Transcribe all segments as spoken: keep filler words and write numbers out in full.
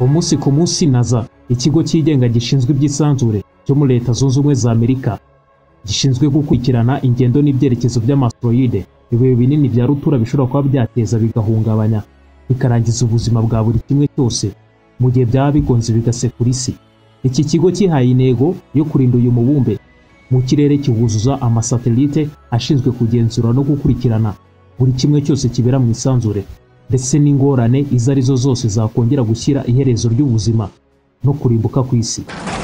umunsi ku munsi NASA, ikigo cyigenga gishinzwe iby'isanzure cyo muri Leta Zunze Ubumwe za Amerika, gishinzwe gukurikirana ingendo n'ibyerekezo by'amasteroide, ibihe binini bya rutura bishobora kuba byateza bigahungabanya bikarangiza ubuzima bwa buri kimwe cyose mu gihe byaba bigonze bigasekura isi. Iki kigo cyihaye intego yo kurinda uyu mubumbe mu kirere kiwuzuza amasatelite ashinzwe kugenzura no gukurikirana buri kimwe cyose kibera mu isanzure, ndetse n'ingorane izo arizo zose zakongera gushyira iherezo ry'ubuzima no kurimbuka ku isi.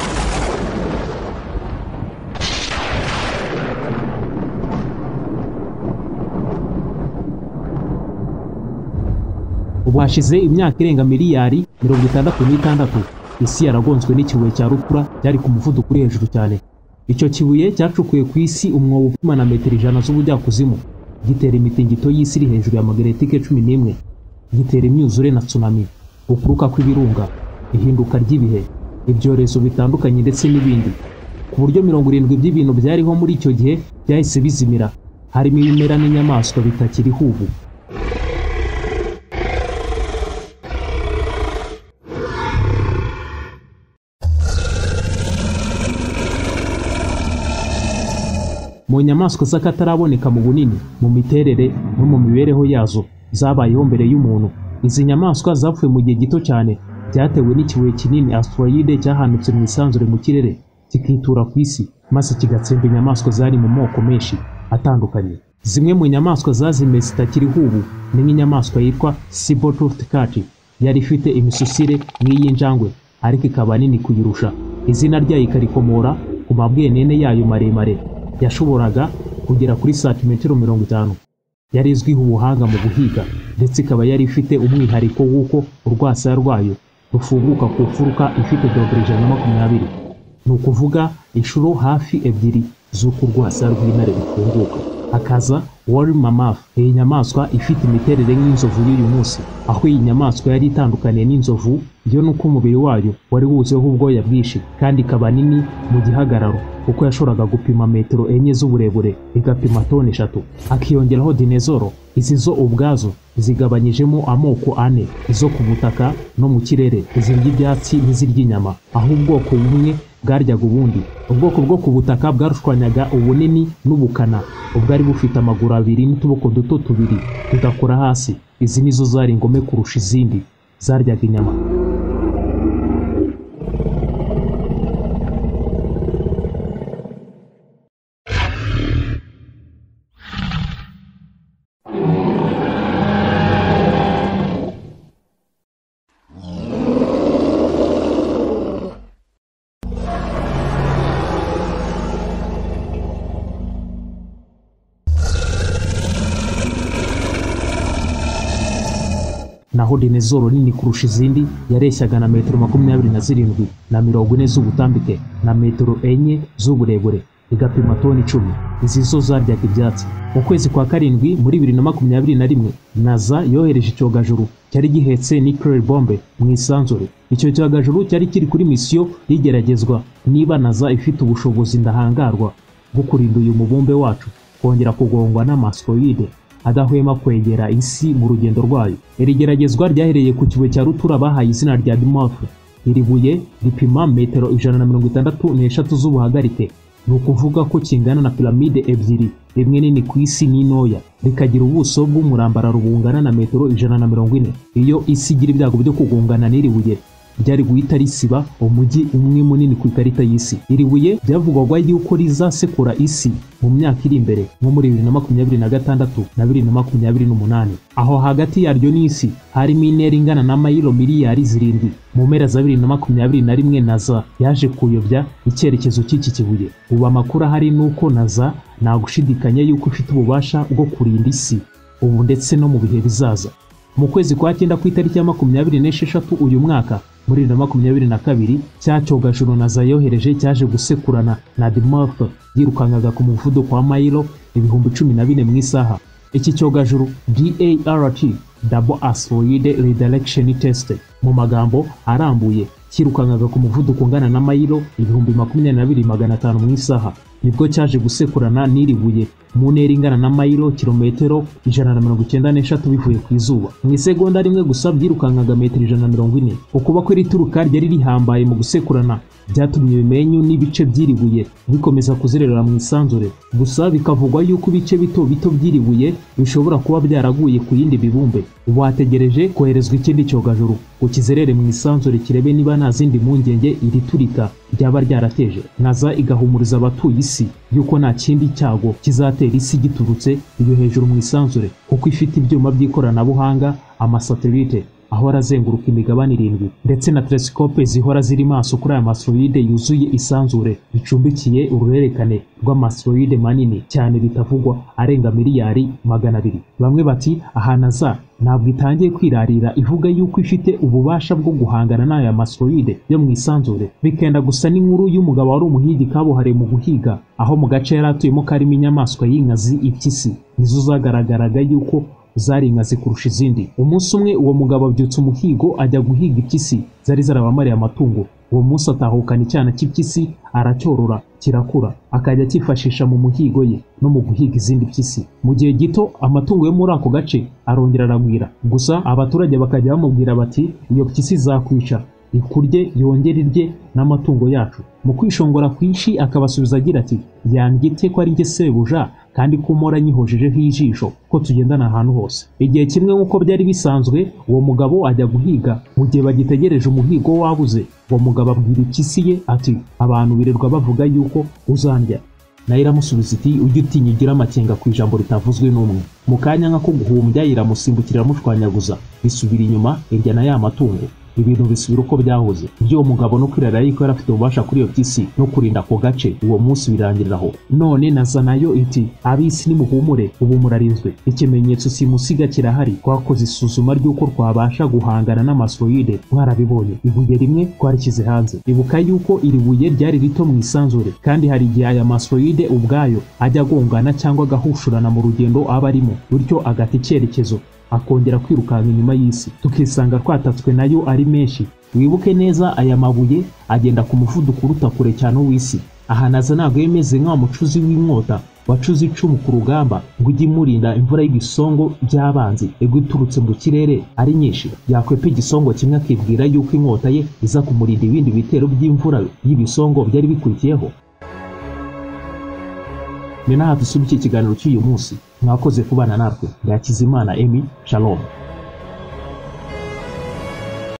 Ubu hashize imyaka irenga miliyari mirongo itandatu n'itandatu isi yaragonzwe n'ikibuye cya rutura cyari ku muvuduko uri hejuru cyane. Icyo kibuye cyacukuye ku isi umwobo upima na metero ijana z'ubujyakuzimu, gitera imitingito y'isi iri hejuru ya magnetike cumi n'imwe, gitera imyuzure na tsunami, ukuruka kw'ibirunga, ihinduka ry'ibihe, ibyorezo bitandukanye ndetse n'ibindi, ku buryo mirongo irindwi by'ibintu byariho muri icyo gihe byahise bizimira, harimo ibimera n'inyamaswa bitakiriho ubu. Mu nyamaswa z'akataraboneka mu bunini, mu miterere no mu mibereho yazo zabayeho mbere y'umuntu, izi nyamaswa zapfuye mu gihe gito cyane, byatewe n'ikibuye kinini asteroide cyahanutse mu isanzure mu kirere kikitura ku isi, maze kigatsemba inyamaswa zari mu moko menshi atandukanye. Zimwe mu nyamaswa zazimiye zitakiriho ubu ni nk'inyamaswa yitwa saber-toothed cat, yari ifite imisusire nk'iy'injangwe ariko ikaba nini kuyirusha. Izina ryayo ikarikomora ku mabwenene yayo maremare yashoboraga kugera kuri santimetero mirongo itanu. Yari izwiho ubuhanga mu guhiga, ndetse ikaba yari ifite umwihariko w'uko urwasaya rwayo rufunguka ku mfuruka ifite dogere ijana na makumyabiri, ni ukuvuga inshuro hafi ebyiri z'uko urwasaya rw'intare rufunguka. Hakaza woolly mammoth, iyi nyamaswa ifite imiterere nk'inzovu y'uyu munsi, aho iyi nyamaswa yari itandukaniye n'inzovu yo nuko umubiri wayo wari wuzuyeho ubwoya bwinshi kandi ikaba nini mu gihagararo, kuko yashoboraga gupima metero enye z'uburebure igapima toni eshatu. Hakiyongeraho dinezoro, izi zo ubwazo zigabanyijemo amoko ane, izo ku butaka no mu kirere, izirya ibyatsi n'izirya inyama, aho ubwoko bumwe bwaryaga ubundi. Ubwoko bwo ku butaka bwarushwanyaga ubunini n'ubukana, ubwari bufite amaguru abiri n'utuboko duto tubiri tudakora hasi. Izi nizo zari ingome kurusha izindi, zaryaga inyama. Naho dinezoro nini kurusha izindi yareshyaga na metero makumyabiri na zirindwi na mirongo ine z'ubutambike na metero enye z'uburebure, igapima toni icumi. Izi zo zaryaga ibyatsi. Mu kwezi kwa karindwi muri bibiri na makumyabiri na rimwe, NASA yohereje icyogajuru cyari gihetse nuclear bombe mu isanzure. Icyo cyogajuru cyari kiri kuri misiyo y'igeragezwa niba NASA ifite ubushobozi ndahangarwa bwo kurinda uyu mubumbe wacu kongera kugongwa n'amasteroide adahwema kwegera isi mu rugendo rwayo. Iri geragezwa ryahereye ku kibuye cya rutura bahaye izina rya Dimorph. Iri buye ripima metero ijana na mirongo itandatu n'eshatu z'ubuhagarike, ni ukuvuga ko kingana na piramide ebyiri, rimwe nini ku isi n'intoya, rikagira ubuso bw'umurambararo bungana na metero ijana na mirongo ine. Iyo isi igira ibyago byo kugongana n'iri buye, ryari guhita risiba umujyi umwe munini ku ikarita y'isi. Iri buye byavugwaga yuko rizasekura isi mu myaka iri imbere, nko muri bibiri na makumyabiri na gatandatu na bibiri na makumyabiri n'umunani. Aho hagati yaryo n'isi harimo intera ingana na mayiro miliyari zirindwi. Mu mpera za bibiri na makumyabiri na rimwe NASA yaje kuyobya icyerekezo cy'iki kibuye. Ubu amakuru ahari nuko NASA nta gushidikanya yuko ifite ububasha bwo kurinda isi ubu ndetse no mu bihe bizaza. Mu kwezi kwa cyenda ku itariki ya makumyabiri n'esheshatu uyu mwaka, muri bibiri na makumyabiri na kabiri, cya cyogajuru NASA yohereje cyaje gusekurana na Dimorph yirukangaga ku muvuduko wa mayiro ibihumbi cumi na bine mu isaha. Iki cyogajuru DART, Double Asteroid Redirection Test, mu magambo arambuye kirukangaga ku muvuduko ungana na mayiro ibihumbi makumyabiri na bibiri magana atanu mu isaha. nibwo cyaje gusekurana n'iribuye mu ntera ingana na mayiro kilometero ijana na mirongo icyenda n'eshatu bivuye ku izuba. Mu isegonda rimwe gusa byirukankaga metero ijana na mirongo ine. Ukuba ko iri turuka ryari rihambaye mu gusekurana byatumye ibimenyu n'ibice by'iribuye bikomeza kuzerera mu isanzure, gusa bikavugwa yuko ibice bito bito by'iribuye bishobora kuba byaraguye ku yindi bibumbe. Ubu hategereje koherezwa ikindi cyogajuru ngo kizerere mu isanzure kirebe niba nta zindi mpungenge iri turika ryaba ryarateje. NASA igahumuriza abatuye isi yuko nta kindi cyago kizatera isi giturutse iyo hejuru mu isanzure, kuko ifite ibyuma by'ikoranabuhanga, amasatelite ahora azenguruka imigabane irindwi ndetse na telesikope zihora ziri maso kuri aya masteroide yuzuye isanzure bicumbikiye uruhererekane rw'amasteroide manini cyane bitavugwa arenga miliyari magana abiri. Bamwe bati aha NASA ntabwo itangiye kwirarira ivuga yuko ifite ububasha bwo guhangana n'aya masteroide yo mu isanzure, bikenda gusa n'inkuru y'umugabo wari umuhigi kabuhariwe mu guhiga, aho mu gace yari atuyemo karimo inyamaswa y'inkazi impyisi nizo zagaragaraga yuko zari inkazi kurusha izindi. Umunsi umwe uwo mugabo abyutse umuhigo ajya guhiga impyisi zari zarabamariye amatungo. Uwo munsi atahukana icyana cy'impyisi aracyorora kirakura, akajya cyifashisha mu muhigo ye no mu guhiga izindi mpyisi. Mu gihe gito amatungo yo muri ako gace arongera aragwira, gusa abaturage bakajya bamubwira bati iyo mpyisi zakwica, ikurye yongere irye n'amatungo yacu. Mu kwishongora kwinshi akabasubiza agira ati yangite ko ari njye sebuja kandi ko mpora nyihojejeho ijisho ko tugendana ahantu hose. Igihe kimwe nk'uko byari bisanzwe uwo mugabo ajya guhiga. Mu gihe bagitegereje umuhigo wabuze, uwo mugabo abwira impyisi ye ati abantu birirwa bavuga yuko uzandya. Nayo iramusubiza iti ujye utinya ugira amakenga ku ijambo ritavuzwe n'umwe. Mu kanya nk'ako guhumbya iramusimbukira iramushwanyaguza, bisubira inyuma irya na ya matungo. Ibintu bisubira uko byahoze. Ibyo uwo mugabo no kwirara yuko yari afite ububasha kuri iyo mpyisi no kurinda ako gace, uwo munsi birangiriraho. None NASA nayo iti abisi nimuhumure ubu murarinzwe. Ikimenyetso simusiga kirahari, twakoze isuzuma ry'uko twabasha guhangana n'amasteroide mwarabibonye. Ibuye rimwe twarikize hanze. Ibuka yuko iri buye ryari rito mu isanzure, kandi hari igihe aya masteroide ubwayo ajya agongana cyangwa agahushurana mu rugendo aba arimo, bityo agata icyerekezo akongera kwirukanka inyuma y'isi, tukisanga twatatswe nayo ari menshi. Wibuke neza aya mabuye agenda ku muvuduko uruta kure cyane w'isi. Aha NASA ntabwo yemeze nka mucuzi w'inkota wacuze icumu ku rugamba ngo ujye imurinda imvura y'ibisongo by'abanzi ego iturutse mu kirere ari nyinshi. Yakwepa igisongo kimwe akibwira yuko inkota ye iza kumurinda ibindi bitero by'imvura y'ibisongo byari bikurikiyeho. Ni naha dusubye ikiganiro cy'uyu munsi. Mwakoze kubana natwe. Ndakizimana Emi, Shalom.